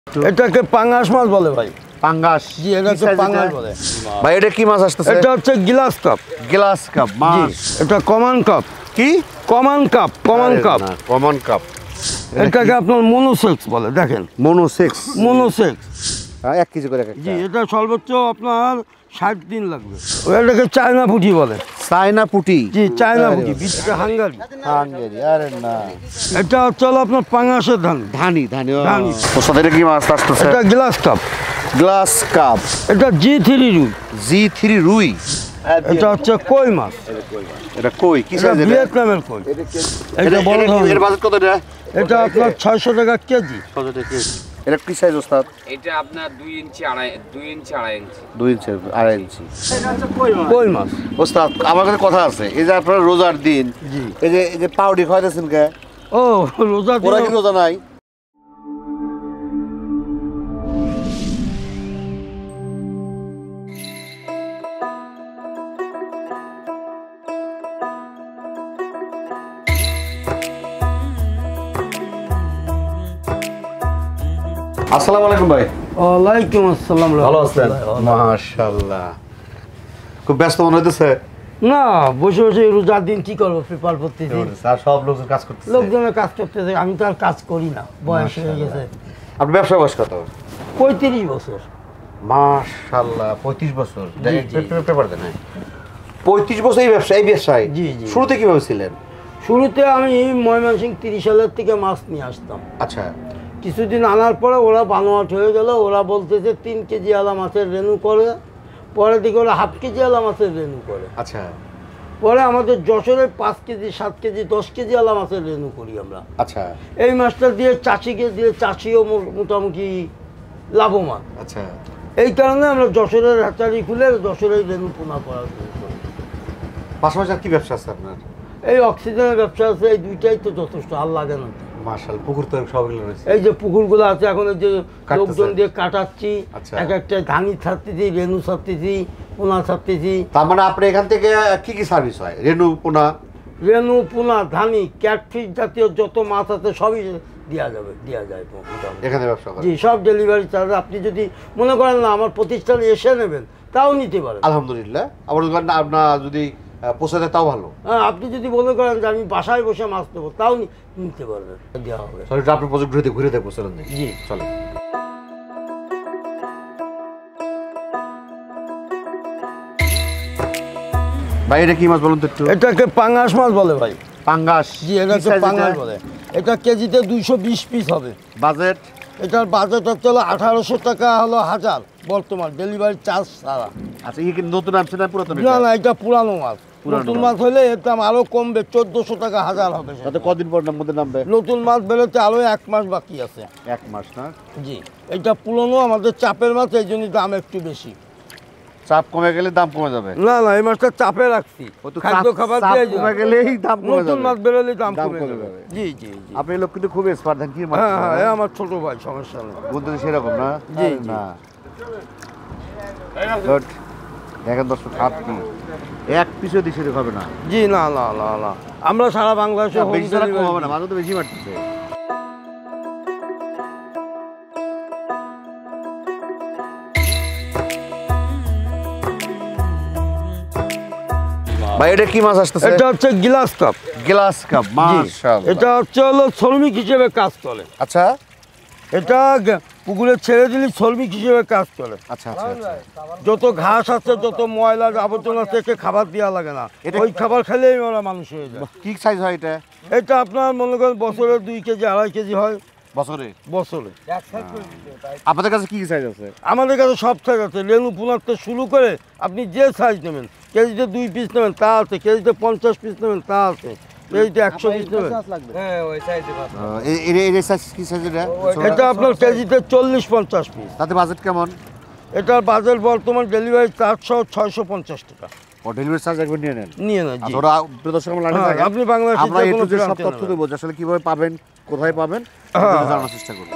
এটাকে পাঙ্গাস মাছ বলে ভাই। পাঙ্গাস? জি, এটাকে পাঙ্গাস বলে ভাই। এটা কি মাছ আসতেছে? এটা হচ্ছে গ্লাস কাপ। গ্লাস কাপ মাছ? এটা কমন কাপ। কি common cup? Common cup, common cup. এটাকে আপনার মনোসেক্স বলে। দেখেন, মনোসেক্স। মনোসেক্স 1 কেজি করে। জি, এটা সর্বোচ্চ আপনার 60 দিন লাগবে। এটাকে চায়না পুঁটি বলে। চায়না পুঁটি? জি, চায়না পুঁটি। এটা হাঙ্গারি। হাঙ্গারি? আরে না, এটা হচ্ছে আপনার পাঙ্গাসের ধানি। ধানি? ধানি। ওস্তাদ এটা কি মাছ আসতেছে? এটা গ্লাস কাপ। Glass cup. এটা G3 রুই। G3 রুই? এটা হচ্ছে কই মাছ। এটা কই? কি সাইজ? এটা ভিয়েতনামের কই। এটা বড় ধরনের। এর বাজেট কত এটা? এটা আপনার 600 টাকা কেজি। 600 টাকা কেজি। এটা কি সাইজ ওস্তাদ? এটা আপনার 2 ইঞ্চি আড়াই ইঞ্চি। 2 ইঞ্চি আড়াই ইঞ্চি। কই মাছ। ওস্তাদ আমার কাছে কথা আছে, এই যে আপনারা রোজার দিন এই যে পাউডি খাওয়াইতেছেন কে? ও, রোজা দিন। ওরা কি রোজা নাই? আসসালামু আলাইকুম ভাই। ওয়ালাইকুম আসসালাম। ভালো আছেন? মাশাআল্লাহ। খুব ব্যস্ত মনে হইতেছে? না, বসে বসে রোজার দিন কি করবো, পেপার পড়তেছি। স্যার সব লোকজন কাজ করতেছে। লোকজনের কাজ করতেছে, আমি তো আর কাজ করি না, বয়স হয়ে গেছে। আপনার ব্যবসা বয়স কত? 35 বছর। মাশাআল্লাহ, 35 বছর। পেপার দেন? 35 বছর এই ব্যবসায়? জি জি। শুরুতে কিভাবে ছিলেন? শুরুতে আমি ময়মনসিংহ 30 সালের থেকে মাছ নিয়ে আসতাম। আচ্ছা। কিছুদিন আনার পরে ওরা বানোয়াট হয়ে গেল। ওরা বলতেছে 3 কেজি আলা মাছের রেনু করে, পরে দিকে ওরা 1/2 কেজি আলা মাছের রেনু করে। আচ্ছা। পরে আমাদের যশোরে 5 কেজি 7 কেজি 10 কেজি আলা মাছের রেনু করি আমরা। আচ্ছা। এই মাছটা দিয়ে চাষিকে দিয়ে চাষিও মোটামুটি লাভবান। আচ্ছা। এই কারণে আমরা যশোরের হ্যাচারি খুলে যশোরের রেনু পোনা করা শুরু করি। পাশাপাশি আর কি ব্যবসা আছে আপনার? এই অক্সিজেনের ব্যবসা আছে, এই দুইটাই তো যথেষ্ট, আর লাগে না। মাশাআল্লাহ, পুকুর তো সবগুলো রয়েছে। এই যে পুকুরগুলো আছে, এখন এই যে লোকজন দিয়ে কাটাচ্ছি। আচ্ছা। এক একটা ধানি ছাড়তেছি, রেনু ছাড়তেছি, পোনা ছাড়তেছি। তার মানে আপনি এখান থেকে কি কি সার্ভিস হয়? রেনু, পোনা? রেনু, পোনা, ধানি, ক্যাটফিশ জাতীয় যত মাছ আছে সবই দেওয়া যায় এখানে ব্যবসা করেন? জি, সব ডেলিভারি চার্জ। আপনি যদি মনে করেন না আমার প্রতিষ্ঠানে এসে নেবেন, তাও নিতে পারেন। আলহামদুলিল্লাহ। আবার আপনার যদি পোষাতে তাও ভালো। হ্যাঁ, আপনি যদি মনে করেন যে আমি বাসায় বসে মাছ নেবো, তাও নিতে পারবেন, দেওয়া হবে। আপনি প্রজেক্ট ঘুরে দেখবো, চলেন। জি চলে। ভাই এটা কি মাছ বলুন তো একটু? এটাকে পাঙ্গাস মাছ বলে ভাই। পাঙ্গাস? জি, এটাকে পাঙ্গাস বলে। এটা কেজিতে 220 পিস হবে। বাজেট? এটার বাজেট হচ্ছে 1800 টাকা হলো হাজার বর্তমান, ডেলিভারি চার্জ ছাড়া। আচ্ছা, এই কি নতুন আসছে না পুরাতন? না না, এটা পুরানো মাছ। নতুন মাছ হলে এর দাম আরো কমবে, 1400 টাকা হাজার হবে। তাতে কদিন পর মধ্যে নামবে? নতুন মাছ বেরোতে আরো 1 মাস বাকি আছে। 1 মাস না? জি, এটা পুরনো আমাদের চাপের মাছ, এই জন্য দাম একটু বেশি। চাপ কমে গেলে দাম কমে যাবে? না না, এই মাছটা চাপে রাখছি, খাদ্য খাবার দিয়ে কমে গেলেই দাম কমে যাবে। নতুন মাছ বেরোলে দাম কমে যাবে। জি জি জি। আপনি লোক কিন্তু খুব এক্সপার্ট। দেন কি মাছ? হ্যাঁ হ্যাঁ, আমার ছোট ভাই, সমস্যা নেই। বলতে সেরকম না? জি জি। না, গুড। দেখেন দর্শক, হাত কি 1 পিসও দিছে হবে না? জি না না না না, আমরা সারা বাংলাদেশে বেশি ছাড়া কম হবে না, মাঝে তো বেশি মারতেছে। ভাই এটা কি মাছ আসতেছে? এটা হচ্ছে গ্লাস কাপ। Glass cup? মাশাআল্লাহ। এটা হচ্ছে শ্রমিক হিসেবে কাজ করে। আচ্ছা। এটা পুকুরে ছেড়ে দিলে শ্রমিক হিসেবে কাজ করে। আচ্ছা আচ্ছা। যত ঘাস আছে, যত ময়লা আবর্জনা আছে, খাবার দেওয়া লাগে না, ওই খাবার খেলেই ওরা মানুষ হয়ে যায়। কি সাইজ হয় এটা? এটা আপনার মনে করেন বছরে 2 কেজি 2.5 কেজি হয়। বছরে? বছরে। আপনাদের কাছে কি সাইজ আছে? আমাদের কাছে সব সাইজ আছে, রেনু পোনার থেকে শুরু করে আপনি যে সাইজ নেবেন, কেজিতে 2 পিস নেবেন তা আছে, কেজিতে 50 পিস নেবেন তা আছে, কেজিতে 100 পিস নেবেন। এটা আপনার কেজিতে 40-50 পিস। তাতে বাজেট কেমন? এটার বাজেট বর্তমান ডেলিভারি 400-650 টাকা। ডেলিভারি চার্জ একবার নিয়ে নেন? নিয়ে নেন। আপনি বাংলাদেশে আমরা একটু সব তথ্য দেবো, আসলে কিভাবে পাবেন, কোথায় পাবেন জানার চেষ্টা করব।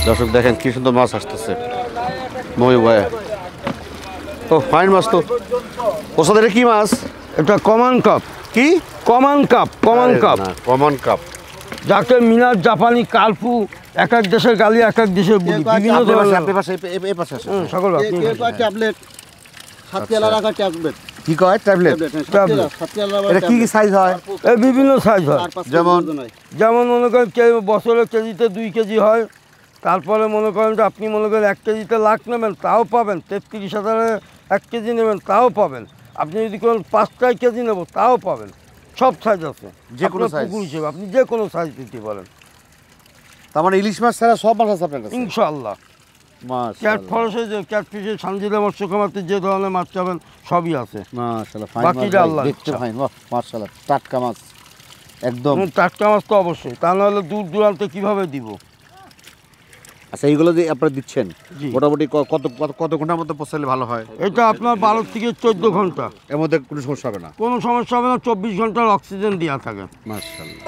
দর্শক দেখেন কি সুন্দর মাছ আসতেছে মই ভাই। ও ফাইন মাছ তো। ওস্তাদ এটা কি মাছ? এটা কমান কাপ। কি কমান কাপ? কমান কাপ, কমন কাপ। যাকে মিনার, জাপানি, কালফু, এক এক দেশের গালি এক এক দেশের বুদ্ধি, বিভিন্ন ধরনের সকল আপনি ট্যাবলেট সাতকেলা রাখা ট্যাবলেট কি কয়? ট্যাবলেট। এটা কি কি সাইজ হয়? এই বিভিন্ন সাইজ হয়। যেমন যেমন মনে করেন বছরে কেজিতে 2 কেজি হয়। তারপরে মনে করেন যে আপনি মনে করেন 1 কেজিতে লাখ নেবেন তাও পাবেন, 33,000-এ 1 কেজি নেবেন তাও পাবেন। আপনি যদি কোন 5 কেজি নেব তাও পাবেন। সব সাইজ আছে, যে কোনো সাইজ হিসেবে আপনি যে কোনো সাইজ দিতে পারেন। তার মানে ইলিশ মাছ ছাড়া সব মাছ আছে আপনার কাছে? ইনশাআল্লাহ। ক্যাট ফরেস্টে যে ক্যাটফিশে, সানজিদা মৎস্য খামারতে যে ধরনের মাছ চাবেন সবই আছে। মাশাআল্লাহ, বাকিটা আল্লাহ দেখতে ফাইন। বাহ মাশাআল্লাহ, টাটকা মাছ একদম। টাটকা মাছ তো অবশ্যই, তা নাহলে দূর দূরান্তে কিভাবে দিব। আচ্ছা, এইগুলো যে আপনারা দিচ্ছেন জি। মোটামুটি কত ঘন্টার মধ্যে পৌঁছালে ভালো হয়? এটা আপনার 12 থেকে 14 ঘন্টা। এর মধ্যে কোনো সমস্যা হবে না? কোনো সমস্যা হবে না, 24 ঘন্টার অক্সিজেন দেওয়া থাকে। মাশাআল্লাহ।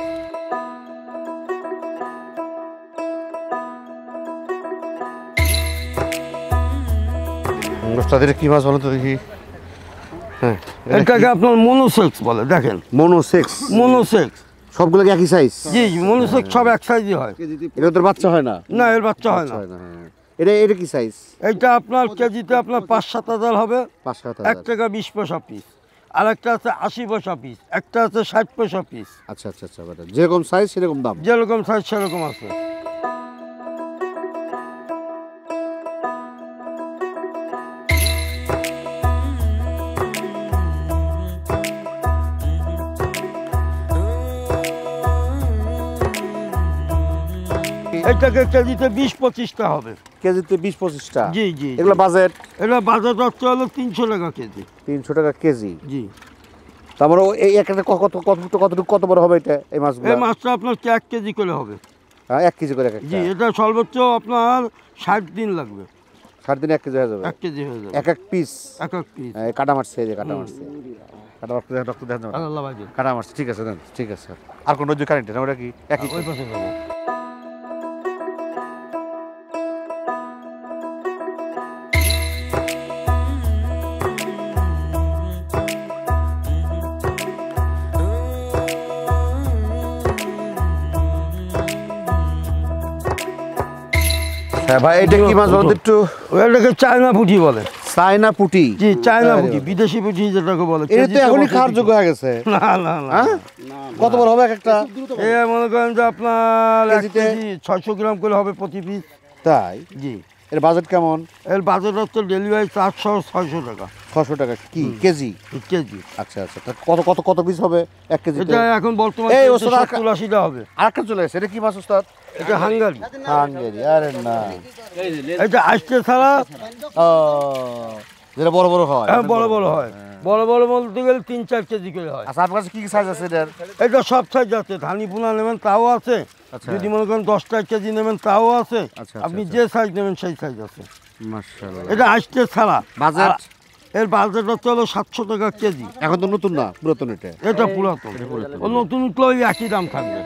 ওস্তাদের কি মাছ বলো তো দেখি? হ্যাঁ, এটাকে আপনার মনোসেক্স বলে। দেখেন মনোসেক্স। মনোসেক্স সবগুলো কি একই সাইজ? জি, মনোসেক্স সব এক সাইজই হয়। এটা তো বাচ্চা হয় না? না, এর বাচ্চা হয় না। হ্যাঁ। এটা কি সাইজ? এইটা আপনার কেজিতে আপনার 5-7 হাজার হবে। 5-7 টাকা 20 পয়সা পিস। আর একটা আছে 80 পয়সা পিস, একটা আছে 60 পয়সা পিস। আচ্ছা আচ্ছা আচ্ছা, যেরকম সাইজ সেরকম দাম? যেরকম সাইজ সেরকম আছে। এটাকে কেজিতে 20-25টা হবে। কেজিতে 20-25টা? জি জি। এগুলো বাজেট? এটা বাজার হচ্ছে হলো 300 টাকা কেজি। 300 টাকা কেজি? জি। তারপরে এই একটা কত বড় হবে এটা, এই মাছগুলো? এই মাছটা আপনার 1 কেজি করে হবে। হ্যাঁ, 1 কেজি করে? জি, এটা সর্বোচ্চ আপনার 60 দিন লাগবে। 60 দিনে 1 কেজি হয়ে যাবে? 1 কেজি হয়ে যাবে। এক পিস? এক পিস। কাটা মারছে, এই যে কাটা মারছে। কাটা মারতে রক্ত দেন না? আল্লাহ ভাই, কাটা মারছে, ঠিক আছে দেন, ঠিক আছে। আর কোন যে কারেন্ট না, ওটা কি একই? ওই পাশে যাবো। হ্যাঁ ভাই, এটা কি মাছ বলতে একটু? এটাকে চায়না পুঁটি বলে। চায়না পুঁটি? জি, চায়না পুঁটি, বিদেশি পুঁটি যেটাকে বলে। এটা তো এখনই খাওয়ার যোগ্য হয়ে গেছে। না না না। কত বড় হবে একটা? এ মনে করেন যে আপনার 1 কেজি 600 গ্রাম করে হবে প্রতি পিস। তাই? জি। এর বাজেট কেমন? এর বাজেট হচ্ছে ডেলিভারি 400-600 টাকা। 600 টাকা কি কেজি? কেজি। আচ্ছা আচ্ছা, কত পিস হবে 1 কেজি? এটা এখন বর্তমানে 70-80টা হবে। আরেকটা চলে এসেছে, এটা কি মাছ ওস্তাদ? এটা হাঙ্গারি। হাঙ্গেরি? আরে না, এটা আইসতে ছাড়া। ও, যেটা বড় বড় হয়? হ্যাঁ, বড় বড় হয়। বড় বড় বলতে গেলে 3-4 কেজি করে হয়। আচ্ছা, আপনার কাছে কি সাইজ আছে এটার? এটা সব সাইজ আছে। ধানি পোনা নেবেন তাও আছে। যদি মনে করেন 10 কেজি নেবেন তাও আছে। আপনি যে সাইজ নেবেন সেই সাইজ আছে। মাশাআল্লাহ। এটা আইসতে ছাড়া। বাজার? এর বাজেট হচ্ছে হলো 700 টাকা কেজি। এখন তো নতুন না, পুরাতন এটা? এটা পুরাতন। ও নতুন তো ওই একই দাম থাকবে।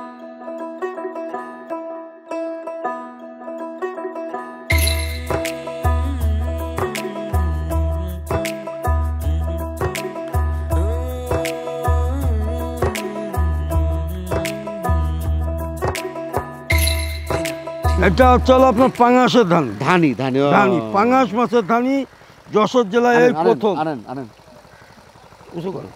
এটা হচ্ছে হলো আপনার পাঙাশের ধানি। ধানি? ধানি, পাঙাশ মাছের ধানি। যশোর জেলায় এই প্রথম। আনেন। উঁচু করো।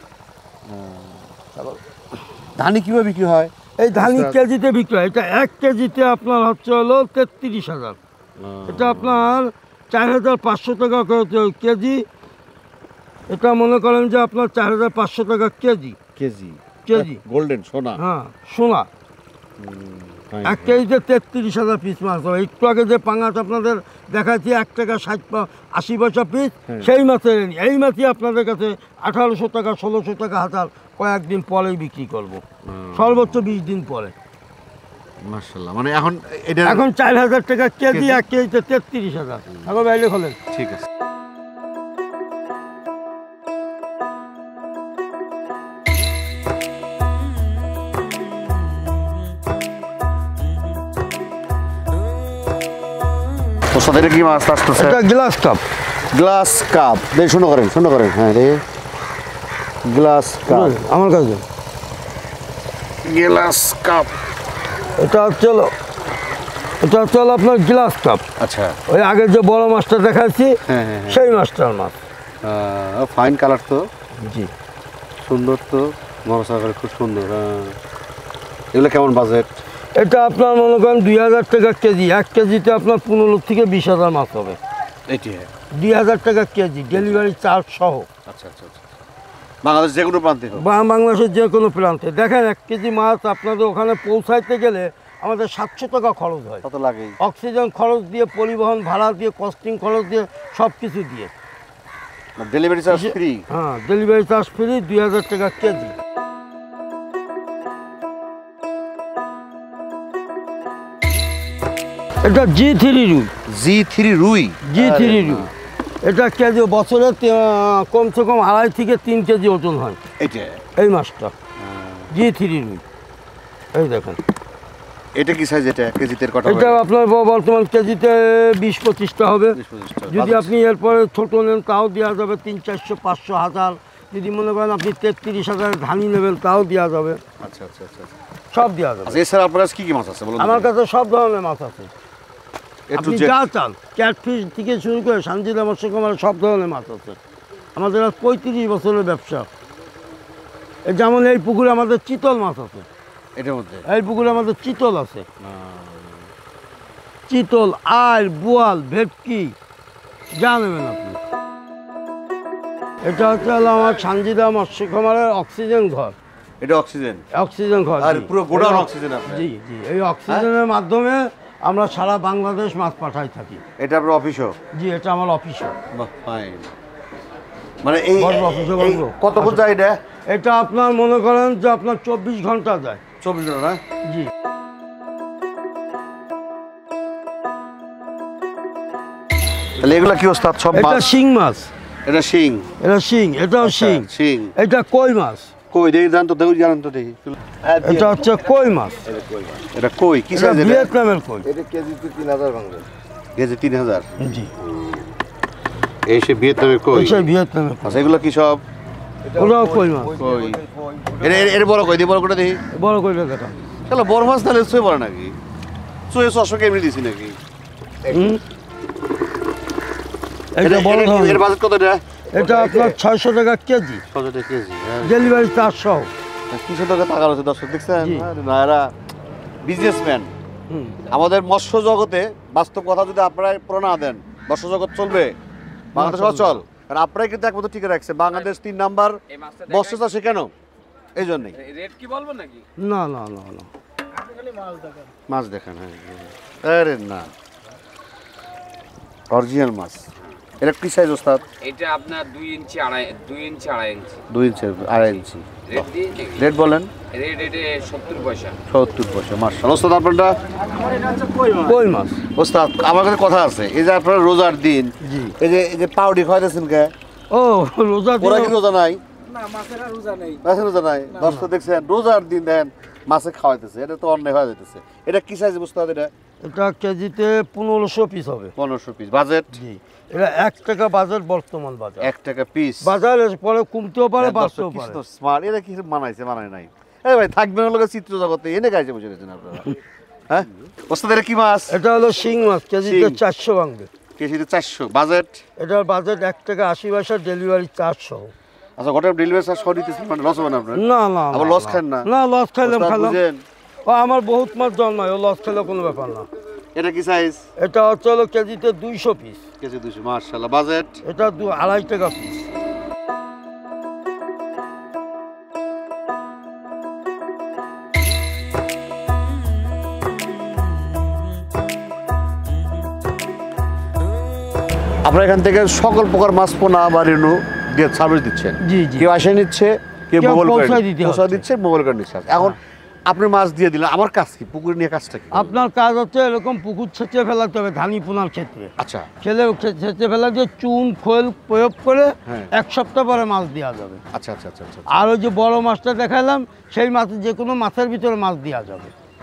ধানি কিভাবে বিক্রি হয়? এই ধানি কেজিতে বিক্রি হয়। এটা 1 কেজিতে আপনার হচ্ছে হলো 33,000। এটা আপনার 4,500 টাকা কেজি। এটা মনে করেন যে আপনার 4,500 টাকা কেজি। কেজি? কেজি গোল্ডেন সোনা? হ্যাঁ, সোনা। 1 কেজিতে 33,000 পিস মাছ হবে। একটু আগে যে পাঙাশ আপনাদের দেখাচ্ছি 1 টাকা 80 পয়সা পিস, সেই মাছের এই মাছই আপনাদের কাছে 1,800 টাকা 1,600 টাকা হাজার কয়েকদিন পরেই বিক্রি করব। সর্বোচ্চ 20 দিন পরে। মাশাআল্লাহ। মানে এখন 4,000 টাকা কেজি, 1 কেজিতে 33,000। এখন বাইরে খোলেন। ঠিক আছে। ওস্তাদ এটা কি মাছ আসতেছে? এটা গ্লাস কাপ। Glass cup. দেখি শূন্য করেন হ্যাঁ রে, গ্লাস কাপ আমার কাছে গ্লাস কাপ। এটা হচ্ছে আপনার গ্লাস কাপ। আচ্ছা ওই আগে যে বড় মাছটা দেখাচ্ছি সেই মাছটার মাছ। ফাইন কালার তো, জি সুন্দর তো, মশলা করে খুব সুন্দর। এগুলো কেমন বাজেট? এটা আপনার মনে করেন 2000 টাকা কেজি। 1 কেজিতে আপনার 15 থেকে 20,000 মাছ হবে। এটি 2000 টাকা কেজি, ডেলিভারি চার্জ সহ। আচ্ছা বাংলাদেশ যে কোনো প্রান্তে হোক? বাংলাদেশের যে কোনো প্রান্তে। দেখেন 1 কেজি মাছ আপনাদের ওখানে পৌঁছাইতে গেলে আমাদের 700 টাকা খরচ হয়। কত লাগে? অক্সিজেন খরচ দিয়ে, পরিবহন ভাড়া দিয়ে, কস্টিং খরচ দিয়ে, সব কিছু দিয়ে। Delivery charge free? হ্যাঁ, ডেলিভারি চার্জ ফ্রি, 2000 টাকা কেজি। এটা G3 রুই। G3 রুই? G3 রুই। এটা কেজি বছরে কমসে কম 2.5 থেকে 3 কেজি ওজন হয়। এই মাছটা G3 রুই। এই দেখেন এটা কি সাইজ? এটা কেজিতে কত? এটা আপনার বর্তমান কেজিতে 20-25টা হবে। যদি আপনি এরপরে ছোট নেন তাও দেওয়া যাবে 300, 400, 500, 1000। যদি মনে করেন আপনি 33,000 ধানি নেবেন তাও দেওয়া যাবে। আচ্ছা সব দেওয়া যাবে। এছাড়া আপনার কাছে কি মাছ আছে বলুন? আমার কাছে সব ধরনের মাছ আছে। আপনি যা চান, ক্যাটফিশ থেকে শুরু করে সানজিদা মৎস্য খামারে সব ধরনের মাছ আছে। আমাদের আজ 35 বছরের ব্যবসা। যেমন এই পুকুরে আমাদের চিতল মাছ আছে। এটার মধ্যে এই পুকুরে আমাদের চিতল আছে। চিতল, আইল, বোয়াল, ভেটকি যা নেবেন আপনি। এটা হচ্ছে আমার সানজিদা মৎস্য খামারের অক্সিজেন ঘর। এটা অক্সিজেন ঘর। আর পুরো গোডাউন অক্সিজেন আপনার? জি। এই অক্সিজেনের মাধ্যমে আমরা সারা বাংলাদেশ মাছ পাঠাই থাকি। এটা আপনার অফিসও? জি, এটা আমার অফিসও। ফাইন। মানে এই অফিসও কতক্ষণ যায় এটা? এটা আপনার মনে করেন যে আপনার 24 ঘন্টা যায়। 24 ঘন্টা না? জি। তাহলে এগুলা কি ওস্তাদ সব? এটা শিং মাছ। এটা শিং? এটাও শিং। এটা কই মাছ। কই দেখি জান তো, জানেন তো দেখি। এটা হচ্ছে কই মাছ। এটা কই কি সাইজ? এটা ভিয়েতনামের কই। এটা কেজিতে 3000 বাংলা। কেজি 3000? জি। এই সে ভিয়েতনামের কই? ভিয়েতনামের কই। আচ্ছা এগুলো কি সব? ওটাও কই মাছ। কই এর বড় কই? বড় করে দেখি। বড় কইটা দেখা। তাহলে বড় মাছ তাহলে চুয়ে পড়ে নাকি? চুয়ে 600 কেমনি দিছি নাকি? এটা বড় ধরনের। এর বাজেট কত এটা? এটা আপনার 600 টাকা কেজি। 600 টাকা কেজি? ডেলিভারি চার্জ সহ। 300 টাকা টাকা আছে দর্শক, দেখছেন? না এরা বিজনেসম্যান। আমাদের মৎস্য জগতে বাস্তব কথা যদি আপনারা প্রণা দেন, মৎস্য জগৎ চলবে, বাংলাদেশ অচল। কারণ আপনারাই কিন্তু একমাত্র ঠিক রাখছে বাংলাদেশ 3 নাম্বার মৎস্য চাষে। কেন? এই জন্যই। রেট কি বলবো নাকি? না। মাছ দেখেন। আরে না, অরিজিনাল মাছ। এটা কি সাইজ ওস্তাদ? এটা আপনার 2 ইঞ্চি আড়াই ইঞ্চি। 2 ইঞ্চি 2.5 ইঞ্চি। রেট দিয়ে নাকি? রেট বলেন। রেট এটা 70 পয়সা। 70 পয়সা। মাশাআল্লাহ। ওস্তাদ আপনারটা? কই মাছ। ওস্তাদ আমার কাছে কথা আছে। এই যে আপনারা রোজার দিন এই যে পাউডি খাওয়াইতেছেন কে? ও রোজা দিন। ওরা কি রোজা নাই? না, মাছের রোজা নাই। দর্শক দেখছেন রোজার দিন দেন মাছে খাওয়াইতেছে, এটা তো অন্যায় হয়ে যাইতেছে। এটা কি সাইজ ওস্তাদ? এটা কেজিতে 1500 পিস হবে। 1500 পিস। বাজেট? জি, এটা 1 টাকা বাজার, বর্তমান বাজার। 1 টাকা পিস। বাজার পরে কমতেও পারে, বাড়তেও পারে। স্মার্ট। এরা কি বানায় নাই? এই ভাই থাকবেন হলো চিত্র জগতে, এনে গাইছে বসে গেছেন আপনারা। হ্যাঁ ওস্তাদ এটা কি মাছ? এটা হলো শিং মাছ। কেজিতে 400 ভাঙবে। কেজিতে 400। বাজেট? এটার বাজেট 1 টাকা 80 পয়সা, ডেলিভারি চার্জ সহ। আচ্ছা গোটা ডেলিভারি চার্জ সহ দিতেছেন, মানে লস হবে না আপনার? না। আবার লস খান না? না, লস খাইলাম। বুঝেন ও আমার বহুত মাছ জন্মায়, ও লস খেলে কোনো ব্যাপার না। এটা কি সাইজ? এটা হচ্ছে হলো কেজিতে 200 পিস। কেজি 200। মাশাআল্লাহ। বাজেট? এটা 2.5 টাকা পিস। আপনারা এখান থেকে সকল প্রকার মাছ পোনা বা রেণু দিয়ে সার্ভিস দিচ্ছেন? জি। কেউ আসে নিচ্ছে, কেউ মোবাইল পৌঁছায় দিচ্ছে, মোবাইল করে নিচ্ছে। এখন আপনি মাছ দিয়ে দিলেন, আমার কাজ কি? পুকুর নিয়ে কাজটা কি? আপনার কাজ হচ্ছে এরকম পুকুর ছেঁচে ফেলাতে হবে ধানি পোনার ক্ষেত্রে। আচ্ছা। ছেঁচে ফেলা দিয়ে চুন খোল প্রয়োগ করে 1 সপ্তাহ পরে মাছ দেওয়া যাবে। আচ্ছা। আর ওই যে বড় মাছটা দেখালাম সেই মাছ, যে কোনো মাছের ভিতরে মাছ দেওয়া যাবে।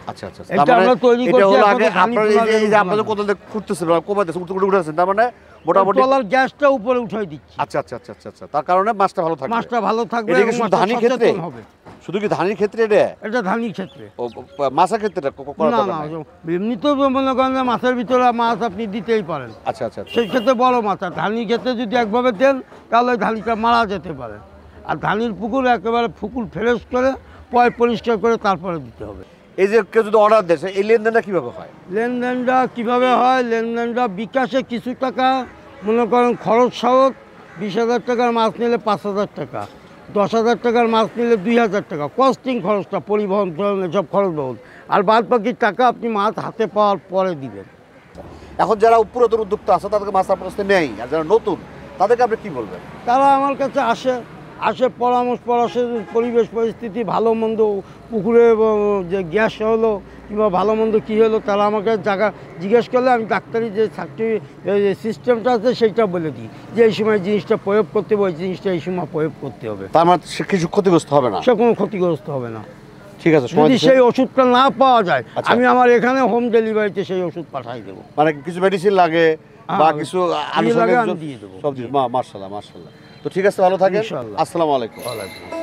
আচ্ছা আচ্ছা এটা তার মানে আমরা তৈরি এটা করছি হলো এখনো আগে ধানি আপনার পোনা এই যে লেবু আপনাদের পোনা। কোথাও খুঁড়তেছেন কমাইতেছে উঠে উঠেছেন তার মানে মোটামুটি তলার গ্যাসটা উপরে উঠাই দিচ্ছি, আচ্ছা আচ্ছা আচ্ছা আচ্ছা আচ্ছা তার কারণে মাছটা ভালো থাকবে। মাছটা ভালো থাকবে এটা কি এবং শুধু মাছটা ধানের ক্ষেত্রে? সচেতন হবে। শুধু কি ধানের ক্ষেত্রে এটা এটা ধানির ক্ষেত্রে ও মাছের ক্ষেত্রে করা না দরকার না, নাই? এমনিতেও তো মনে করেন যে মাছের ভিতরে মাছ আপনি দিতেই পারেন, আচ্ছা আচ্ছা আচ্ছা সেই ক্ষেত্রে বড় মাছ। আর ধানির ক্ষেত্রে যদি একভাবে দেন তাহলে ওই ধানিটা মারা যেতে পারে। আর ধানির পুকুর একেবারে পুকুর ফ্রেশ করে পরিষ্কার করে তারপরে দিতে হবে। এই যে কেউ যদি অর্ডার দেয় এই লেনদেনটা কিভাবে হয়? লেনদেনটা কিভাবে হয়? লেনদেনটা বিকাশে কিছু টাকা মনে করেন খরচ সহজ, 20,000 টাকার মাছ নিলে 5,000 টাকা, 10,000 টাকার মাছ নিলে 2,000 টাকা, কস্টিং খরচটা, পরিবহন এসব খরচ বহুল। আর বাদ বাকি টাকা আপনি মাছ হাতে পাওয়ার পরে দিবেন। এখন যারা পুরাতন উদ্যোক্তা আছে তাদেরকে মাছ আপনার কাছে নেই, আর যারা নতুন তাদেরকে আপনি কি বলবেন? তারা আমার কাছে আসে পরামর্শ পরিবেশ পরিস্থিতি ভালো মন্দ, পুকুরে যে গ্যাস হলো কিংবা ভালো মন্দ কী হলো, তারা আমাকে জায়গা জিজ্ঞেস করলে আমি ডাক্তারি যে সিস্টেমটা আছে সেইটা বলে দিই যে এই সময় জিনিসটা প্রয়োগ করতে হবে, ওই জিনিসটা এই সময় প্রয়োগ করতে হবে। তার মানে সে কিছু ক্ষতিগ্রস্ত হবে না? সে কোনো ক্ষতিগ্রস্ত হবে না। ঠিক আছে, সময় যদি দিচ্ছেন। সেই ওষুধটা না পাওয়া যায় আচ্ছা। আমি আমার এখানে হোম ডেলিভারিতে সেই ওষুধ পাঠাই দেবো। মানে কিছু মেডিসিন লাগে বা হ্যাঁ, কিছু লাগে আমি দিয়ে দেবো। সব দিয়ে মাশাআল্লাহ মাশাআল্লাহ। তো ঠিক আছে, ভালো থাকেন। ইনশাআল্লাহ। আসসালামু আলাইকুম। ওয়ালাইকুম আসসালাম।